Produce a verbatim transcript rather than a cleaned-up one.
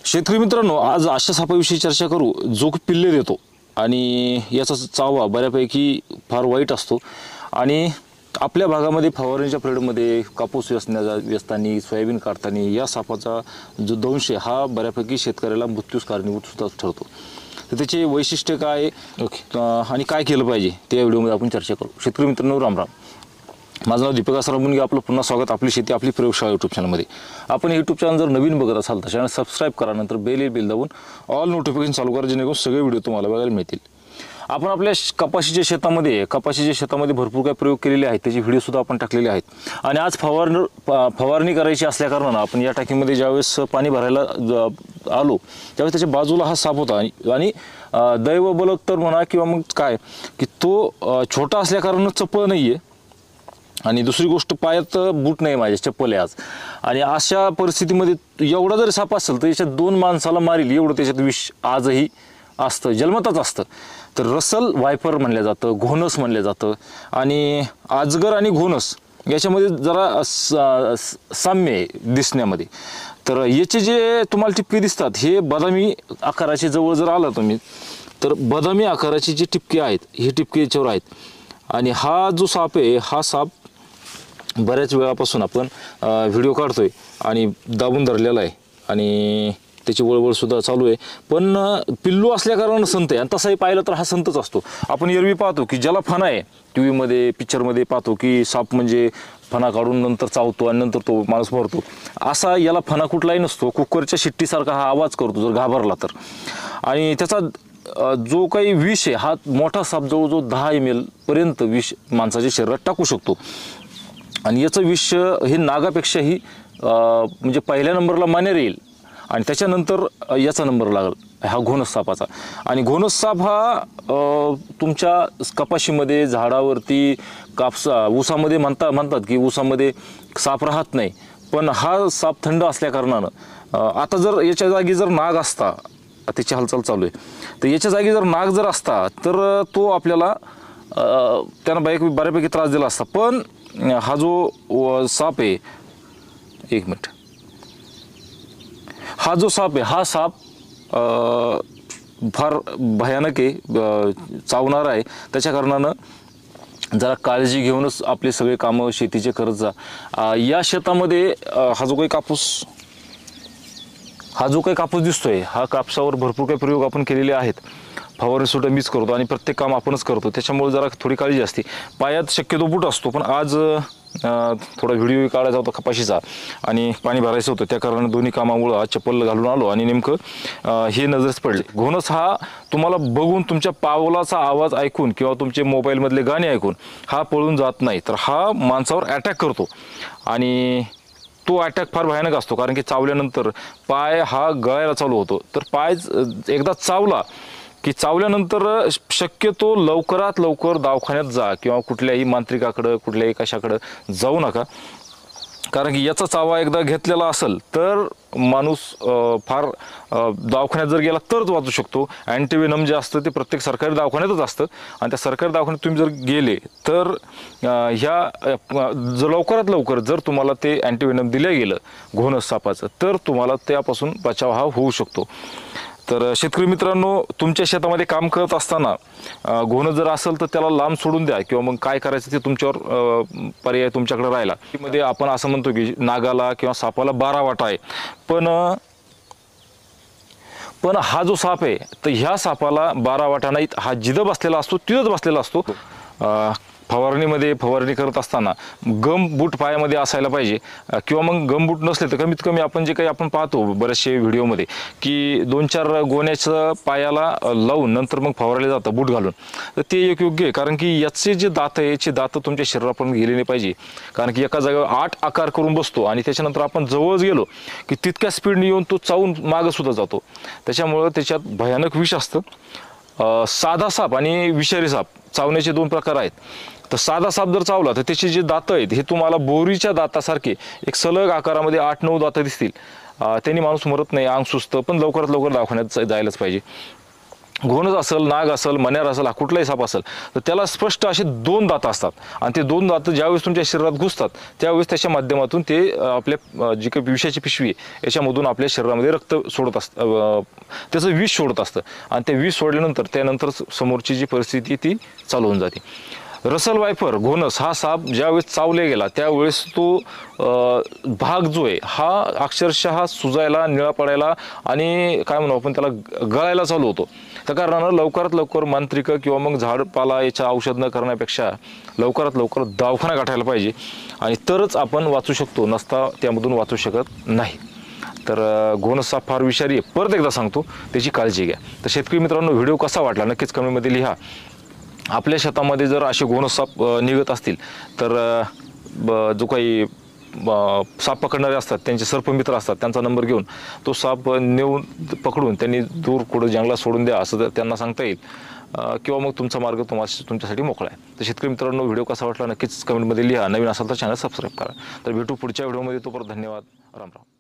शेतकरी मित्रांनो, आज अशा सापाविषयी चर्चा करू जो की पिल्ले देतो आणि याचा चावा बऱ्यापैकी फार वाईट असतो आणि आपल्या भागामध्ये फवारणीच्या पिरियडमध्ये कापूस वेचण्याचा वेचताना सोयाबीन काढताना या सापाचा जो दंश हा बऱ्यापैकी शेतकऱ्याला मृत्यूस कारणीभूत सुद्धा ठरतो। तर त्याचे वैशिष्ट्य काय ओके आणि काय केलं पाहिजे त्या व्हिडिओमध्ये आपण चर्चा करू। शेतकरी मित्रांनो, राम राम। माझं नाव दीपक आसाराम मुनगे, आपलं पुन्हा स्वागत आपली शेती आपली प्रयोगशाळा यूट्यूब चॅनलमध्ये। आपण यूट्यूब चॅनल जर नवीन बघत असाल तर चॅनल सबस्क्राईब करा, नंतर बेल बेल दाबून ऑल नोटिफिकेशन चालू करा, जेणेकरून सगळे व्हिडिओ तुम्हाला बघायला मिळतील। आपण आपल्या कपाशीच्या शेतामध्ये कपाशीच्या शेतामध्ये भरपूर काही प्रयोग केलेले आहेत, त्याची व्हिडिओ सुद्धा आपण टाकलेले आहेत आणि आज फवारणी फवारणी करायची असल्या कारणानं आपण या टाकीमध्ये ज्यावेळेस पाणी भरायला आलो त्यावेळेस त्याच्या बाजूला हा साप होता आणि दैव बलक तर म्हणा किंवा मग काय की तो छोटा असल्या कारणानं चप्पल नाही आहे आणि दुसरी गोष्ट पायात बूट नाही, माझ्या चप्पल आहे आज। आणि अशा परिस्थितीमध्ये एवढा जरी साप असेल तर याच्यात दोन माणसाला मारील एवढं त्याच्यात विष आजही असतं, जन्मतच असतं। तर रसल वायपर म्हणलं जातं, घोणस म्हणलं जातं आणि आजगर आणि घोणस याच्यामध्ये जरा साम्य आहे दिसण्यामध्ये। तर याचे जे तुम्हाला टिपके दिसतात हे बदामी आकाराचे, जवळ जर आला तुम्ही तर बदामी आकाराचे जे टिपके आहेत हे टिपके याच्यावर आहेत। आणि हा जो साप आहे हा साप बऱ्याच वेळापासून आपण व्हिडिओ काढतोय आणि दाबून धरलेला आहे आणि त्याची वळवळ सुद्धा चालू आहे, पण पिल्लू असल्या कारणानं संत आहे। आणि तसाही पाहिलं तर हा संतच असतो। आपण एरवी पाहतो की ज्याला फणा आहे, टी व्हीमध्ये पिक्चरमध्ये पाहतो की साप म्हणजे फणा काढून नंतर चावतो आणि नंतर तो माणूस मरतो, असा याला फणा कुठलाही नसतो। कुकरच्या शिट्टीसारखा हा आवाज करतो जर घाबरला तर। आणि त्याचा जो काही विष आहे हा मोठा साप जवळजवळ दहा एम एल पर्यंत विष माणसाच्या शरीरात टाकू शकतो आणि याचं विष हे नागापेक्षाही म्हणजे पहिल्या नंबरला मानेर येईल आणि त्याच्यानंतर याचा नंबर लागेल हा घोणस सापाचा। आणि घोणस साप हा तुमच्या कपाशीमध्ये, झाडावरती, कापसा ऊसामध्ये म्हणता म्हणतात की ऊसामध्ये साप राहत नाही, पण हा साप थंड असल्या कारणानं आता जर याच्या जागी जर नाग असता, त्याची हालचाल चालू आहे, तर याच्या जागी जर नाग जर असता तर तो आपल्याला त्यांना बाईक बऱ्यापैकी त्रास दिला असता। पण हा जो साप आहे, एक मिनिट, हा जो साप आहे हा साप फार भयानक आहे, चावणारा आहे। त्याच्या कारणानं जरा काळजी घेऊनच आपले सगळे कामं शेतीचे करत जा। या शेतामध्ये हा जो काही कापूस हा जो काही कापूस दिसतोय हा कापसावर भरपूर काही प्रयोग आपण केलेले आहेत। फवारणी सुद्धा मीच करतो आणि प्रत्येक काम आपणच करतो, त्याच्यामुळे जरा थोडी काळजी असते। पायात शक्यतो बूट असतो, पण आज थोडा व्हिडिओ काढायचा होता कपाशीचा आणि पाणी भरायचं होतं, त्या कारणाने दोन्ही कामामुळं आज चप्पल घालून आलो आणि नेमकं हे नजरेस पडले। घोणस हा तुम्हाला बघून, तुमच्या पावलाचा आवाज ऐकून किंवा तुमचे मोबाईलमधले गाणे ऐकून हा पळून जात नाही, तर हा माणसावर अटॅक करतो आणि तो अटॅक फार भयानक असतो। कारण की चावल्यानंतर पाय हा गळायला चालू होतो, तर पाय एकदा चावला की चावल्यानंतर शक्यतो लवकरात लवकर दवाखान्यात जा किंवा कुठल्याही मांत्रिकाकडं कुठल्याही कशाकडं जाऊ नका, कारण की याचा चावा एकदा घेतलेला असेल तर माणूस फार दवाखान्यात जर गेला तरच वाचू शकतो। अँटीव्हेनम जे असतं ते प्रत्येक सरकारी दवाखान्यातच असतं आणि त्या सरकारी दवाखान्यात तुम्ही जर गेले तर ह्या जर लवकरात लवकर जर तुम्हाला ते अँटीव्हेनम दिलं गेलं घोणस सापाचं तर तुम्हाला त्यापासून बचाव हा होऊ शकतो। तर शेतकरी मित्रांनो, तुमच्या शेतामध्ये काम करत असताना घोणस जर असेल तर त्याला लांब सोडून द्या किंवा मग काय करायचं ते तुमच्यावर पर्याय तुमच्याकडे राहिला। मध्ये आपण असं म्हणतो की नागाला किंवा सापाला बारा वाटा आहे, पण पण हा जो साप आहे तर ह्या सापाला बारा वाटा नाहीत, हा जिथं बसलेला असतो तिथंच बसलेला असतो। फवारणीमध्ये फवारणी करत असताना गम बूट पायामध्ये असायला पाहिजे किंवा मग गम बूट नसले तर कमीत कमी आपण जे काही आपण पाहतो बरेचसे व्हिडिओमध्ये की दोन चार गोण्याचं पायाला लावून नंतर मग फवारले जातं बूट घालून, तर ते एक योग्य आहे। कारण की याचे जे दात आहे याचे दात तुमच्या शरीरापर्यंत गेले नाही पाहिजे, कारण की एका जागेवर आठ आकार करून बसतो आणि त्याच्यानंतर आपण जवळ गेलो की तितक्या स्पीडने येऊन तो चावून मागं सुद्धा जातो, त्याच्यामुळं त्याच्यात भयानक विष असतं। साधा साप आणि विषारी साप चावण्याचे दोन प्रकार आहेत। तर साधा साप जर चावला तर त्याचे जे दात आहेत हे तुम्हाला बोरीच्या दातासारखे एक सलग आकारामध्ये आठ नऊ दात दिसतील, त्यांनी माणूस मरत नाही, अंग सुस्त, पण लवकरात लवकर दवाखान्यात जायलाच पाहिजे। घोणस असेल, नाग असेल, मण्यार असेल, हा कुठलाही साप असेल तर त्याला स्पष्ट असे दोन दात असतात आणि ते दोन दात ज्यावेळेस तुमच्या शरीरात घुसतात त्यावेळेस त्याच्या माध्यमातून ते आपल्या जी काही विषाची पिशवी याच्यामधून आपल्या शरीरामध्ये रक्त सोडत असतं, त्याचं विष सोडत असतं आणि ते विष सोडल्यानंतर त्यानंतर समोरची जी परिस्थिती ती चालू होऊन जाते. रसल वायपर घोणस हा साप ज्यावेळेस चावले गेला त्यावेळेस तो भाग जो आहे हा अक्षरशः सुजायला, निळा पडायला आणि काय म्हणू आपण त्याला गळायला चालू होतो. त्या कारणानं लवकरात लवकर मांत्रिक किंवा मग झाडपाला याच्या औषध न करण्यापेक्षा लवकरात लवकर दवाखाना गाठायला पाहिजे आणि तरच आपण वाचू शकतो, नसता त्यामधून वाचू शकत नाही. तर घोणस साप फार विषारी आहे, परत एकदा सांगतो, त्याची काळजी घ्या. तर शेतकरी मित्रांनो, व्हिडिओ कसा वाटला नक्कीच कमेंटमध्ये लिहा. आपल्या शेतामध्ये जर असे घोणस साप निघत असतील तर जो काही साप पकडणारे असतात त्यांचे सर्पमित्र असतात त्यांचा नंबर घेऊन तो साप नेऊन पकडून त्यांनी दूर कुठं जंगलात सोडून द्या असं त्यांना सांगता येईल किंवा मग तुमचा मार्ग तुम्हाला तुमच्यासाठी मोकळा आहे. तर शेतकरी मित्रांनो, व्हिडिओ कसा वाटला नक्कीच कमेंटमध्ये लिहा. नवीन असाल तर चॅनल सबस्क्राईब करा. तर भेटू पुढच्या व्हिडिओमध्ये. तोपर्यंत धन्यवाद. राम राम.